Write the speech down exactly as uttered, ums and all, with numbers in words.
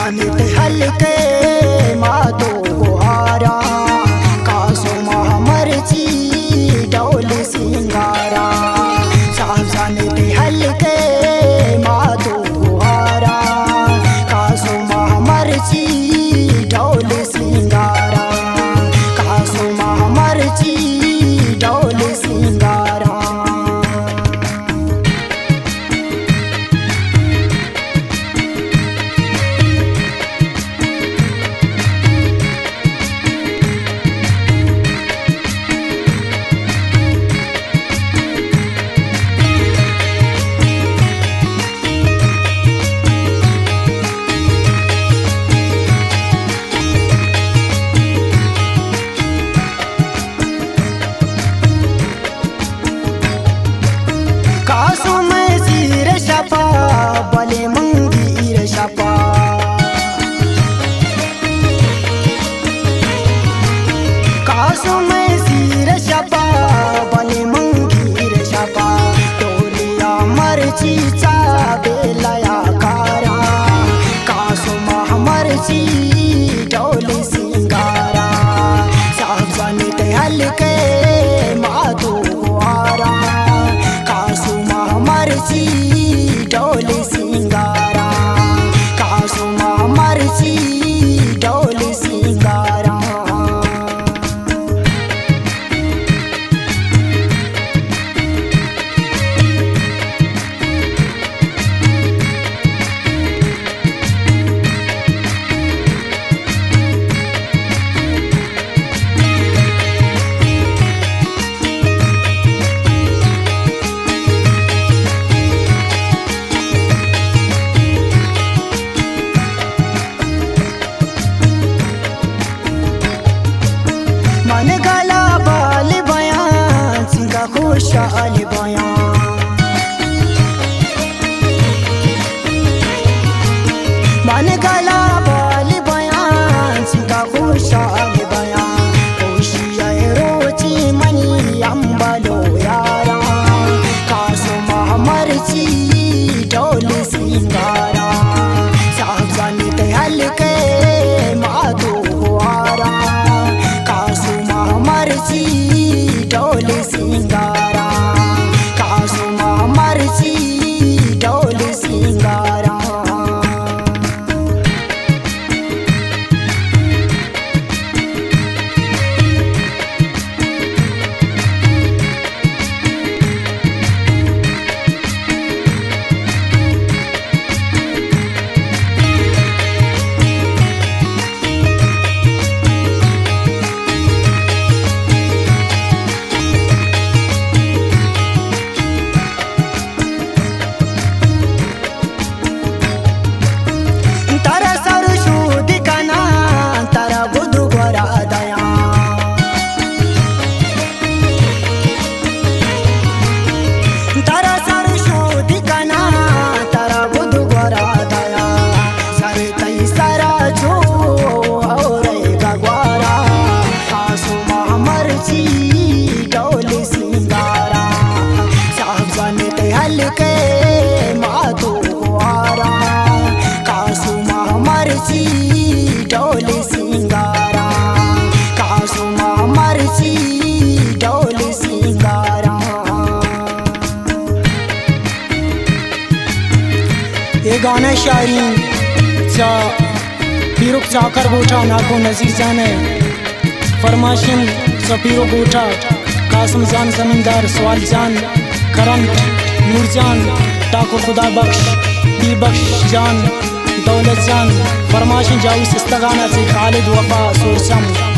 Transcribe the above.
जाने ते हल्के मातो गुहारा कासो महामर्ची डोल सिंगारा साहब जाने ते हल्के मातो गुहारा कासो महामर्ची डोल सिंगारा कासो महामर्ची डोल सिंगारा कासो में सिर शपा बले मंगीर शपा कासो में सिर शपा बले मंगीर शपा टोलिया मर्ची चा बेलया कारा कासो महामर्ची डोल सिंगारा साहब जाने ते हल्के माधो गुहारा महामर्ची डोल सिंगारा कासो महामर्ची डोल सिंगारा मन गला बाल बयां सिंगा खुशहाल बयां मन गला बाल बयां सिंगा खुशहाल बयां खुशियाँ रोची मनी अम्बलो यारा कासो महामर्ची डोल सिंगारा साहब जाने ते हल्के माधो गुहारा महामर्ची डोल सिंगारा कासो महामर्ची डोल सिंगारा हल्के माधो गुहारा कासो महामर्ची डोल सिंगारा कासो महामर्ची डोल सिंगारा। ये गाना शायरी चा पीरुक चाकर गोठा नाको नजीर जाने फरमाशिन सपीरो गोठा कासम जान जमींदार सवाल जान करंट नूरजान ठाकुर खुदा बख्श पी बख्श जान दौलत जान फरमाशिन जाऊस इस्तगाना से खालिद वफा सुरसम।